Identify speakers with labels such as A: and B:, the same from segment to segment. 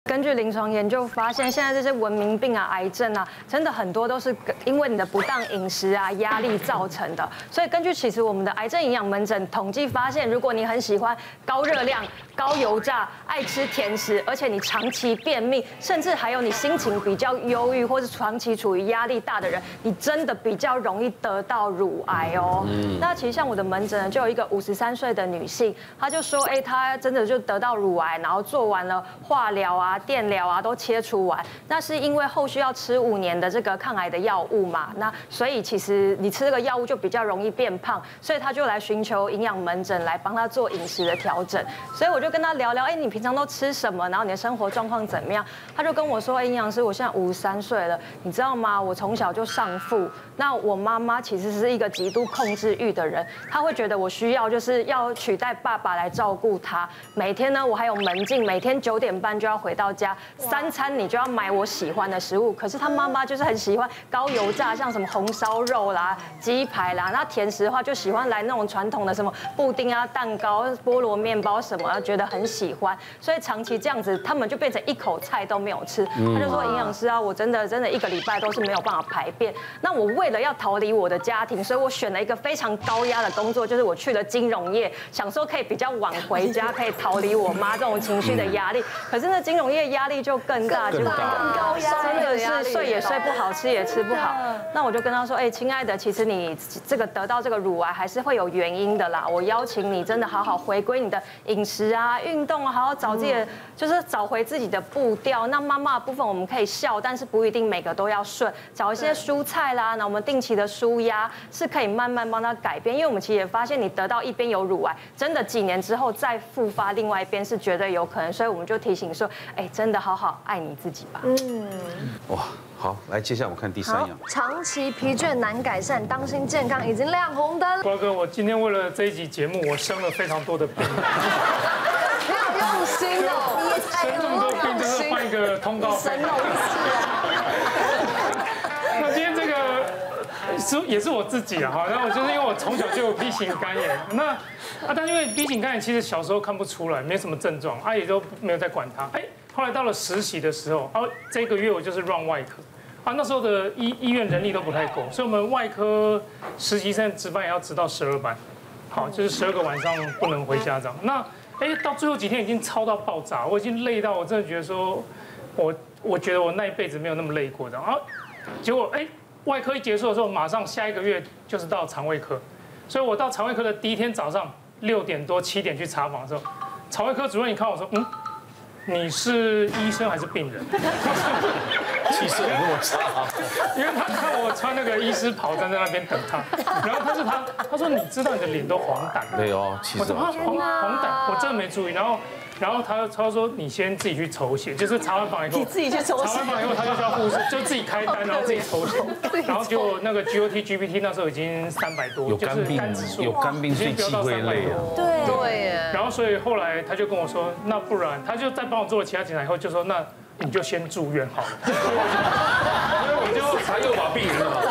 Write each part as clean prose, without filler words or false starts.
A: 根据临床研究发现，现在这些文明病啊、癌症啊，真的很多都是因为你的不当饮食啊、压力造成的。所以根据其实我们的癌症营养门诊统计发现，如果你很喜欢高热量、高油炸、爱吃甜食，而且你长期便秘，甚至还有你心情比较忧郁，或是长期处于压力大的人，你真的比较容易得到乳癌哦。那其实像我的门诊就有一个53岁的女性，她就说，她真的就得到乳癌，然后做完了化疗啊、电疗啊都切除完，那是因为后续要吃5年的这个抗癌的药物嘛，那所以其实你吃这个药物就比较容易变胖，所以她就来寻求营养门诊来帮她做饮食的调整。所以我就跟她聊聊，你平常都吃什么？然后你的生活状况怎么样？她就跟我说，营养师，我现在53岁了，你知道吗？我从小就丧父，那我妈妈其实是一个极度控制欲的人，她会觉得我需要就是要取代爸爸来照顾她。每天呢，我还有门禁，每天9点半就要回到家，3餐你就要买我喜欢的食物。可是她妈妈就是很喜欢高油炸，像什么红烧肉啦、鸡排啦。那甜食的话，就喜欢来那种传统的什么布丁啊、蛋糕、菠萝面包什么，觉得很喜欢。所以长期这样子，他们就变成一口菜都没有吃。他就说，营养师啊，我真的1个礼拜都是没有办法排便。那我为了要逃离我的家庭，所以我选了一个非常高压的工作，就是我去了金融业，想说可以比较晚回家，可以逃离我妈这种情绪的压力。可是那金融业压力就更大，就更高压，真的是睡也睡不好，吃也吃不好。那我就跟他说，亲爱的，其实你这个得到这个乳癌还是会有原因的啦。我邀请你真的好好回归你的饮食啊、运动啊，好好找自己的，就是找回自己的步调。那妈妈的部分我们可以笑，但是不一定每个都要顺，找一些蔬菜啦，那我们定期的舒压是可以慢慢帮他改变。因为我们其实也发现，你得到一边有乳癌，真的几年之后再复发另外一边是绝对有可能。所以我们就提醒说，真的好好爱你自己吧。
B: 哇，好，来，接下来我们看第3样。
C: 长期疲倦难改善，当心健康已经亮红灯。
D: 瓜哥，我今天为了这一集节目，我生了非常多的病。
C: 你好用心哦，
D: 生这么多病就是换一个通告费。那今天这个也是我自己啊，哈，那我就是因为我从小就有 B 型肝炎，但因为 B 型肝炎其实小时候看不出来，没什么症状，也都没有在管它。后来到了实习的时候，这个月我就是 run 外科，那时候的医院人力都不太够，所以我们外科实习生值班也要值到12班，好，就是12个晚上不能回家长。那到最后几天已经超到爆炸，我已经累到我真的觉得说，我觉得我那一辈子没有那么累过的。然后结果外科一结束的时候，马上下一个月就是到肠胃科，所以我到肠胃科的第一天早上6点多7点去查房的时候，肠胃科主任一看我说，你是医生还是病人？
B: 气色有那么差？
D: 因为他看我穿那个医师袍站在那边等他，然后他说你知道你的脸都黄疸。
B: 对哦，气色
D: 黄疸，我真的没注意。然后他说你先自己去抽血，就是查完房以后，
C: 你自己去抽血。
D: 查完房以后他就叫护士就自己开单，然后自己抽血，然后就那个 GOT、GPT 那时候已经300多，
B: 有肝病，有肝病最忌讳累啊。
C: 对耶。
D: 然后所以后来他就跟我说，那不然他就再帮我做了其他检查以后就说那。你就先住院好了，所以我就
B: 他又把病人了，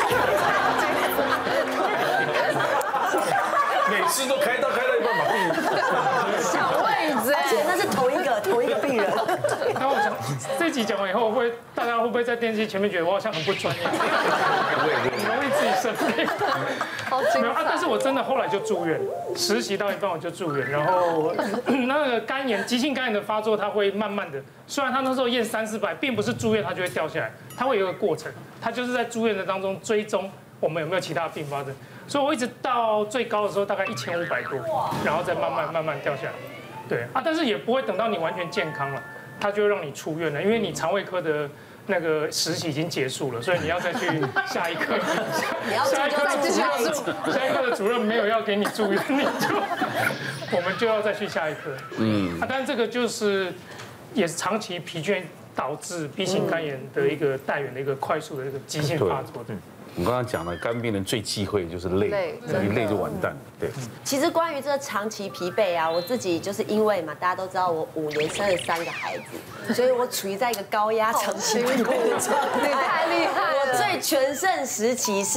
B: 每次都开到一半把病人
C: 小位置，而且那是同一个病人。
D: 那我想这集讲完以后，大家会不会在电视前面觉得我好像很不专业，很容易自己生病？
C: 好精彩。
D: 但是我真的后来就住院，实习到一半我就住院，然后那个急性肝炎的发作，它会慢慢的，虽然他那时候验300-400，并不是住院它就会掉下来，它会有一个过程，它就是在住院的当中追踪我们有没有其他并发症，所以我一直到最高的时候大概1500多，然后再慢慢掉下来，对但是也不会等到你完全健康了，它就会让你出院了，因为你肠胃科的。那个实习已经结束了，所以你要再去下一科。下一科再继续住，下一科的主任没有要给你住院，我们就要再去下一科。但是这个就是也是长期疲倦导致 B 型肝炎的一个带源的一个快速的一个急性发作。
B: 我们刚刚讲了，肝病人最忌讳就是累，一累就完蛋了。对。
E: 其实关于这个长期疲惫啊，我自己就是因为嘛，大家都知道我5年生了3个孩子，所以我处于在一个高压长期疲惫的状态。
C: 你太厉害了！
E: 我最全盛时期是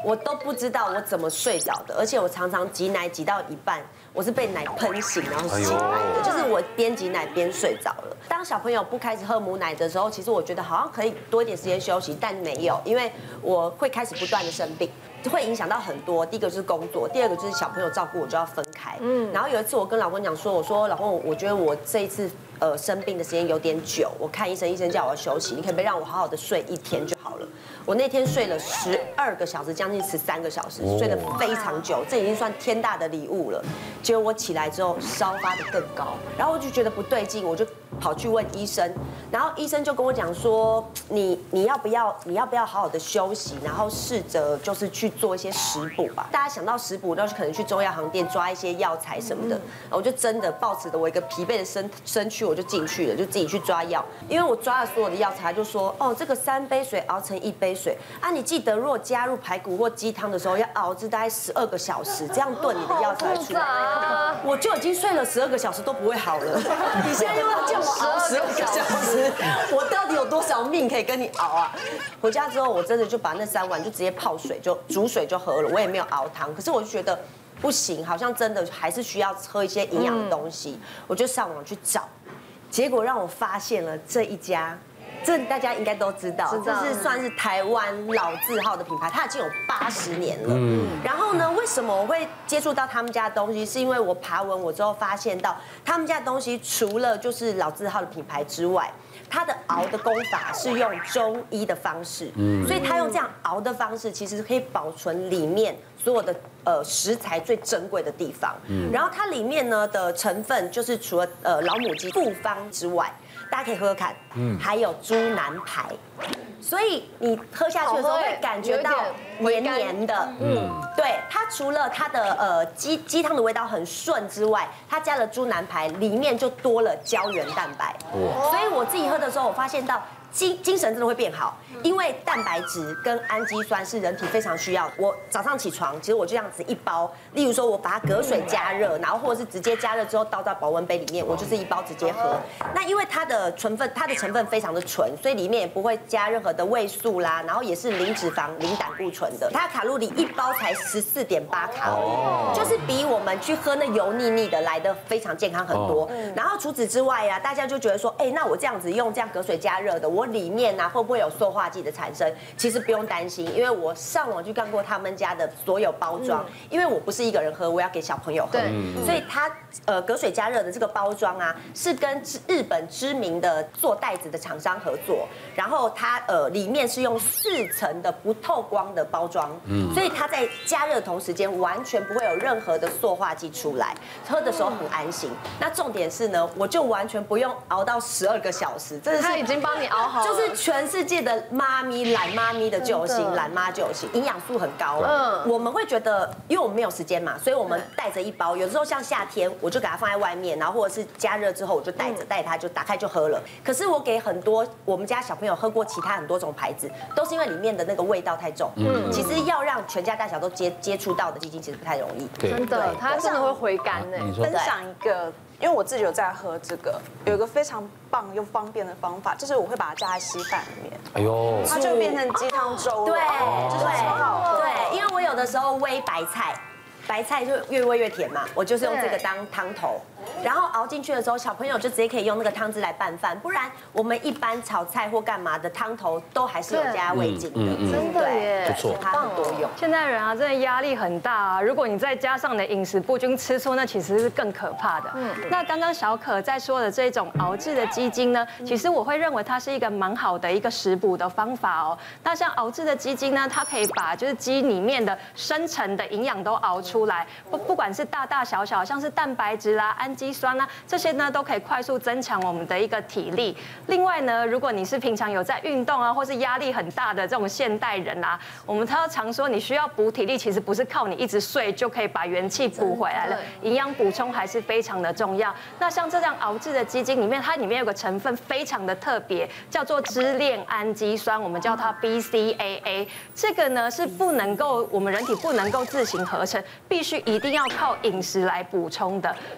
E: 我都不知道我怎么睡着的，而且我常常挤奶挤到一半，我是被奶喷醒然后醒来的，就是我边挤奶边睡着了。当小朋友不开始喝母奶的时候，其实我觉得好像可以多一点时间休息，但没有，因为我会开始不断的生病。会影响到很多，第一个就是工作，第二个就是小朋友照顾我就要分开。然后有一次我跟老公讲说，我说老公，我觉得我这一次生病的时间有点久，我看医生，医生叫我休息，你可不可以让我好好的睡1天就好了？我那天睡了12个小时，将近13个小时，睡得非常久，这已经算天大的礼物了。结果我起来之后烧发得更高，然后我就觉得不对劲，我就跑去问医生，然后医生就跟我讲说，你要不要好好的休息，然后试着就是去做一些食补吧。大家想到食补，都是可能去中药行店抓一些药材什么的，我就真的抱持着我一个疲惫的身躯，我就进去了，就自己去抓药。因为我抓了所有的药材，他就说，哦，这个3杯水熬成1杯水啊，你记得如果加入排骨或鸡汤的时候，要熬至大概12个小时，这样炖你的药才会出来。我就已经睡了12个小时都不会好了，你现在又要叫我熬12个小时，我到底有多少命可以跟你熬啊？回家之后，我真的就把那3碗就直接泡水，就煮水就喝了，我也没有熬汤。可是我就觉得不行，好像真的还是需要喝一些营养的东西，我就上网去找，结果让我发现了这一家。这大家应该都知道，这是算是台湾老字号的品牌，它已经有80年了。然后呢，为什么我会接触到他们家的东西？是因为我爬文我之后发现到，他们家的东西除了就是老字号的品牌之外，它的熬的功法是用中医的方式，所以它用这样熬的方式，其实可以保存里面所有的食材最珍贵的地方。然后它里面呢的成分就是除了老母鸡复方之外。大家可以喝喝看，还有猪腩排，所以你喝下去的时候会感觉到黏黏的，对，它除了它的鸡汤的味道很顺之外，它加了猪腩排，里面就多了胶原蛋白，所以我自己喝的时候，我发现到。精神真的会变好，因为蛋白质跟氨基酸是人体非常需要的。我早上起床，其实我就这样子一包，例如说我把它隔水加热，然后或者是直接加热之后倒到保温杯里面，我就是一包直接喝。那因为它的成分非常的纯，所以里面也不会加任何的味素啦，然后也是零脂肪、零胆固醇的。它的卡路里一包才14.8卡路里，就是比我们去喝那油腻腻的来的非常健康很多。然后除此之外啊，大家就觉得说，那我这样子用这样隔水加热的，我里面啊会不会有塑化剂的产生？其实不用担心，因为我上网去看过他们家的所有包装，因为我不是一个人喝，我要给小朋友喝，所以它隔水加热的这个包装啊，是跟日本知名的做袋子的厂商合作，然后它里面是用4层的不透光的包装，所以它在加热的同时间完全不会有任何的塑化剂出来，喝的时候很安心。那重点是呢，我就完全不用熬到12个小时，真的是
C: 他已经帮你熬好了，
E: 就是全世界的妈咪懒妈咪的救星，懒妈救星，营养素很高。我们会觉得，因为我们没有时间嘛，所以我们带着一包。有的时候像夏天，我就给它放在外面，然后或者是加热之后，我就带它就打开就喝了。可是我给很多我们家小朋友喝过其他很多种牌子，都是因为里面的那个味道太重。其实要让全家大小都接触到的鸡精，其实不太容易。
C: 真的，它真的会回甘呢。
F: 分享一个。因为我自己有在喝这个，有一个非常棒又方便的方法，就是我会把它加在稀饭里面，哎呦，它就变成鸡汤粥了，
E: 对，
F: 就是超好喝。
E: 对，因为我有的时候煨白菜。白菜就越煨越甜嘛，我就是用这个当汤头，然后熬进去的时候，小朋友就直接可以用那个汤汁来拌饭，不然我们一般炒菜或干嘛的汤头都还是有加味精的，
C: 真的耶，
E: 不错，它很多用。
A: 现在人啊，真的压力很大啊，如果你再加上你的饮食不均，吃错那其实是更可怕的。那刚刚小可在说的这种熬制的鸡精呢，其实我会认为它是一个蛮好的一个食补的方法哦。那像熬制的鸡精呢，它可以把就是鸡里面的深层的营养都熬出来，不管是大大小小，像是蛋白质啦、氨基酸啦，这些呢都可以快速增强我们的一个体力。另外呢，如果你是平常有在运动啊，或是压力很大的这种现代人啊，我们常说你需要补体力，其实不是靠你一直睡就可以把元气补回来了，营养补充还是非常的重要。那像这样熬制的鸡精里面，它里面有个成分非常的特别，叫做支链氨基酸，我们叫它 BCAA。这个呢是不能够我们人体不能够自行合成，必须一定要靠饮食来补充的。所以我们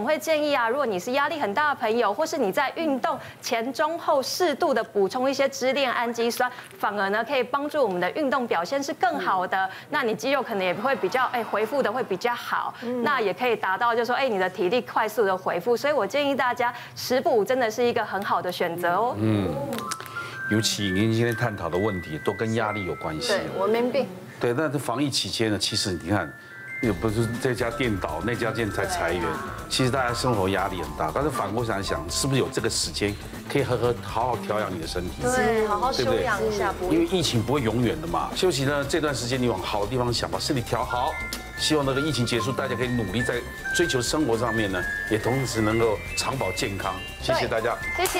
A: 会建议啊，如果你是压力很大的朋友，或是你在运动前、中、后适度的补充一些支链氨基酸，反而呢可以帮助我们的运动表现是更好的。那你肌肉可能也会比较恢复的会比较好，那也可以达到就是说你的体力快速的恢复。所以我建议大家食补真的是一个很好的选择哦。
B: 尤其您今天探讨的问题都跟压力有关系。
C: 对，文明病。
B: 对，那这防疫期间呢，其实你看，也不是这家店倒，那家店才裁员，其实大家生活压力很大。但是反过来想，是不是有这个时间可以好好调养你的身体？
C: 对，好好休养一下。
B: 因为疫情不会永远的嘛，休息呢这段时间你往好的地方想，把身体调好。希望那个疫情结束，大家可以努力在追求生活上面呢，也同时能够长保健康。谢谢大家，
C: 谢谢。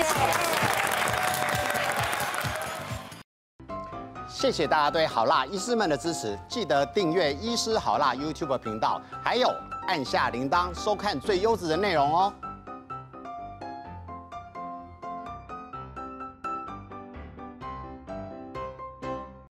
G: 谢谢大家对好辣医师们的支持，记得订阅医师好辣 YouTube 频道，还有按下铃铛收看最优质的内容哦。